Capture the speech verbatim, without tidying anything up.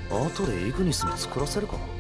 後でイグニスに作らせるか。